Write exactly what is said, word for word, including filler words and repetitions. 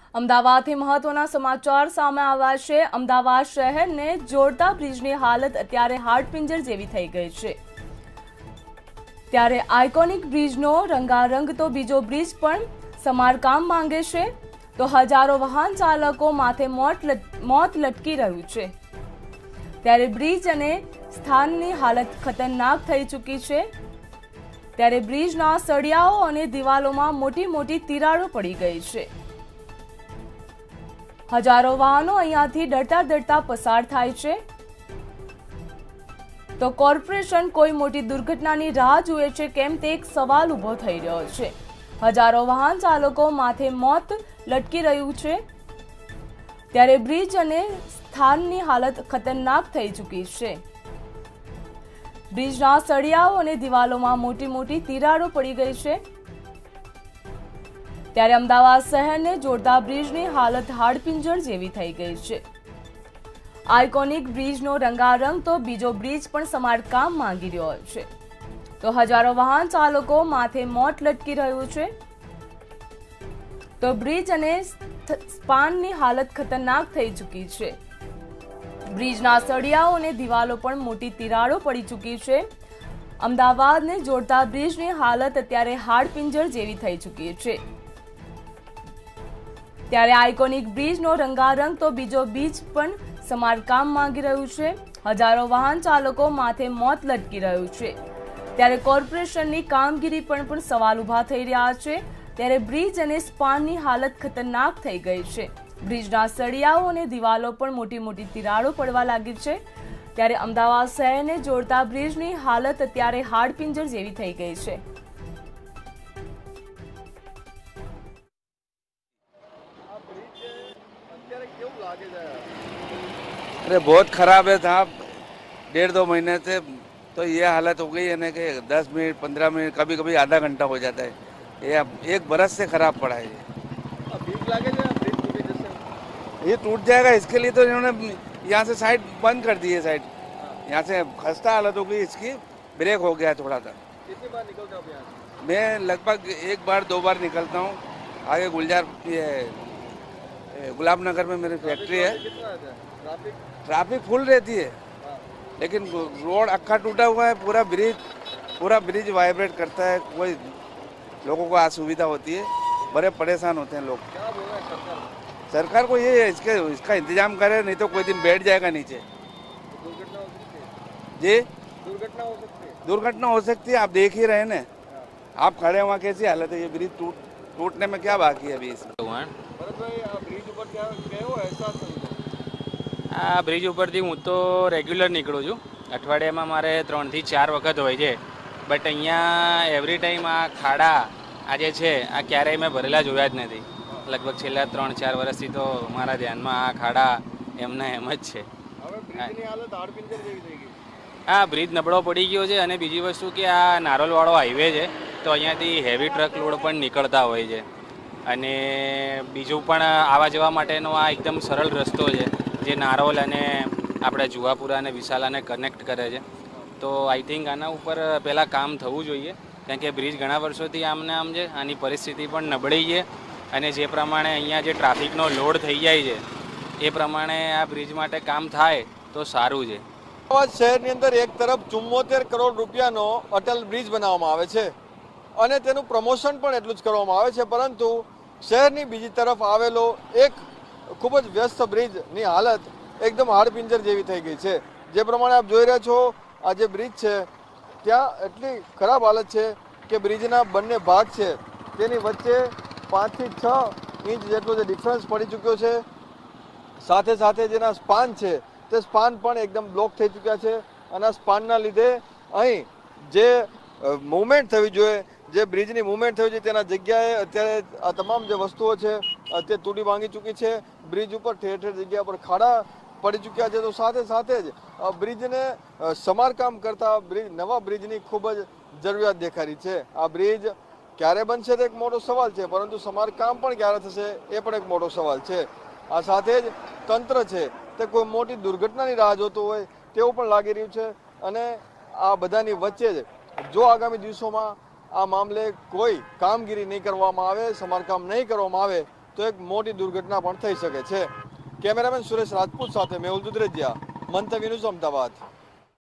અમદાવાદથી મહત્વના સમાચાર સામે આવ્યા છે। અમદાવાદ શહેરને જોડતા બ્રિજની હાલત અત્યારે હાડપિંજર જેવી થઈ ગઈ છે। ત્યારે આઇકોનિક બ્રિજનો રંગારંગ તો બીજો બ્રિજ પણ સમારકામ માંગે છે, તો હજારો વાહન ચાલકો માથે મોત મોત લટકી રહ્યું છે। ત્યારે બ્રિજ અને સ્થાનની હાલત ખતરનાક થઈ ચૂકી છે। ત્યારે બ્રિજના સળિયાઓ અને દિવાલોમાં મોટી મોટી તિરાડો પડી ગઈ છે। હજારો વાહનો અહીંયાથી ડરતા ડરતા પસાર થાય છે, તો કોર્પોરેશન કોઈ મોટી દુર્ઘટનાની રાહ જુએ છે કેમ તે એક સવાલ ઉભો થઈ રહ્યો છે। હજારો વાહન ચાલકો માથે મોત લટકી રહ્યું છે, ત્યારે બ્રિજ અને સ્થાનની હાલત ખતરનાક થઈ ચૂકી છે। બ્રિજના સળિયાઓ અને દિવાલોમાં મોટી મોટી તિરાડો પડી ગઈ છે। ત્યારે અમદાવાદ શહેરને જોડતા બ્રિજની હાલત હાડપિંજર જેવી થઈ ગઈ છે। આઇકોનિક બ્રિજનો રંગારંગ તો બીજો બ્રિજ પણ સમારકામ માંગી રહ્યો છે, તો હજારો વાહન ચાલકો માથે મોત લટકી રહ્યું છે, તો બ્રિજ અને સ્પાનની હાલત ખતરનાક થઈ ચૂકી છે। બ્રિજના સળિયાઓ અને દિવાલો પણ મોટી તિરાડો પડી ચૂકી છે। અમદાવાદને જોડતા બ્રિજની હાલત અત્યારે હાડપિંજર જેવી થઈ ચૂકી છે। ત્યારે આઇકોનિક બ્રિજનો રંગારંગ તો બીજો બ્રિજ પણ સમારકામ માંગી રહ્યું છે। હજારો વાહન ચાલકો માથે મોત લટકી રહ્યું છે, ત્યારે કોર્પોરેશનની કામગીરી પર પણ સવાલ ઉભા થઈ રહ્યા છે। ત્યારે બ્રિજ અને સ્પાનની હાલત ખતરનાક થઈ ગઈ છે। બ્રિજના સળિયાઓ અને દિવાલો પણ મોટી મોટી તિરાડો પડવા લાગી છે। ત્યારે અમદાવાદ શહેરને જોડતા બ્રિજની હાલત અત્યારે હાડપિંજર જેવી થઈ ગઈ છે। अरे बहुत खराब है साहब, डेढ़ दो महीने से तो ये हालत हो गई है ना कि दस मिनट पंद्रह मिनट कभी कभी आधा घंटा हो जाता है। ये एक बरस से खराब पड़ा है। ये ये टूट जाएगा, इसके लिए तो इन्होंने यहाँ से साइड बंद कर दी है। साइड यहाँ से खस्ता हालत हो गई इसकी, ब्रेक हो गया थोड़ा सा। कितनी बार निकलते हो यहाँ? मैं लगभग एक बार दो बार निकलता हूँ। आगे गुलजार ये गुलाब नगर में मेरी फैक्ट्री है। ट्रैफिक ट्रैफिक फुल रहती है, लेकिन रोड अक्का टूटा हुआ है। पूरा ब्रिज पूरा ब्रिज वाइब्रेट करता है, कोई लोगों को असुविधा होती है, बड़े परेशान होते हैं लोग। क्या बोल रहा है सरकार? सरकार को ये है इसके इसका इंतजाम करे, नहीं तो कोई दिन बैठ जाएगा नीचे। दुर्घटना हो सकती है। जी दुर्घटना हो सकती है। दुर्घटना हो सकती है, आप देख ही रहे ना। आप खड़े वहाँ कैसी हालत है, ये ब्रिज टूट टूटने में क्या बाकी है अभी इसमें। ભરતભાઈ, આ બ્રિજ ઉપર કેવો અહેસાસ થયો? આ બ્રિજ ઉપરથી હું તો રેગ્યુલર નીકળું છું। અઠવાડિયામાં મારે ત્રણથી ચાર વખત હોય છે, બટ અહીંયા એવરી ટાઈમ આ ખાડા આ જે છે આ ક્યારેય મેં ભરેલા જોયા જ નથી। લગભગ છેલ્લા ત્રણ ચાર વર્ષથી તો મારા ધ્યાનમાં આ ખાડા એમને એમ જ છે। હવે બ્રિજની હાલત હાડપિંજર જેવી થઈ ગઈ। આ બ્રિજ નબળો પડી ગયો છે, અને બીજી વસ્તુ કે આ નારોલવાળો હાઈવે છે, તો અહીંયાથી હેવી ટ્રક લોડ પણ નીકળતા હોય છે, અને બીજું પણ આવા જવા માટેનો આ એકદમ સરળ રસ્તો છે જે નારોલ અને આપણે જુહાપુરા અને વિશાલાને કનેક્ટ કરે છે। તો આઈ થિંક આના ઉપર પહેલાં કામ થવું જોઈએ, કારણ કે બ્રિજ ઘણા વર્ષોથી આમને આમ છે, આની પરિસ્થિતિ પણ નબળી છે, અને જે પ્રમાણે અહીંયા જે ટ્રાફિકનો લોડ થઈ જાય છે એ પ્રમાણે આ બ્રિજ માટે કામ થાય તો સારું છે। અમદાવાદ શહેરની અંદર એક તરફ ચુમ્મોતેર કરોડ રૂપિયાનો અટલ બ્રિજ બનાવવામાં આવે છે, અને તેનું પ્રમોશન પણ એટલું જ કરવામાં આવે છે, પરંતુ શહેરની બીજી તરફ આવેલો એક ખૂબ જ વ્યસ્ત બ્રિજની હાલત એકદમ હાડપિંજર જેવી થઈ ગઈ છે। જે પ્રમાણે આપ જોઈ રહ્યા છો, આ જે બ્રિજ છે ત્યાં એટલી ખરાબ હાલત છે કે બ્રિજના બંને ભાગ છે તેની વચ્ચે પાંચથી છ ઇંચ જેટલો જે ડિફરન્સ પડી ચૂક્યો છે। સાથે સાથે જેના સ્પાન છે તે સ્પાન પણ એકદમ બ્લોક થઈ ચૂક્યા છે, અને આ સ્પાનના લીધે અહીં જે મૂવમેન્ટ થવી જોઈએ, જે બ્રિજની મૂવમેન્ટ થવી જોઈએ, તેના જગ્યાએ અત્યારે આ તમામ જે વસ્તુઓ છે તે તૂટી ભાંગી ચૂકી છે। બ્રિજ ઉપર ઠેર ઠેર જગ્યા પર ખાડા પડી ચૂક્યા છે, તો સાથે સાથે જ બ્રિજને સમારકામ કરતા બ્રિજ નવા બ્રિજની ખૂબ જ જરૂરિયાત દેખાઈ રહી છે। આ બ્રિજ ક્યારે બનશે તે એક મોટો સવાલ છે, પરંતુ સમારકામ પણ ક્યારે થશે એ પણ એક મોટો સવાલ છે। આ સાથે જ તંત્ર છે તે કોઈ મોટી દુર્ઘટનાની રાહ જોતું હોય તેવું પણ લાગી રહ્યું છે, અને આ બધાની વચ્ચે જ જો આગામી દિવસોમાં આ મામલે કોઈ કામગીરી નહીં કરવામાં આવે, સમારકામ નહીં કરવામાં આવે તો એક મોટી દુર્ઘટના પણ થઈ શકે છે. કેમેરામેન સુરેશ રાજપૂત સાથે મેહુલ દુધરેજિયા, મંતવ્ય ન્યૂઝ, અમદાવાદ.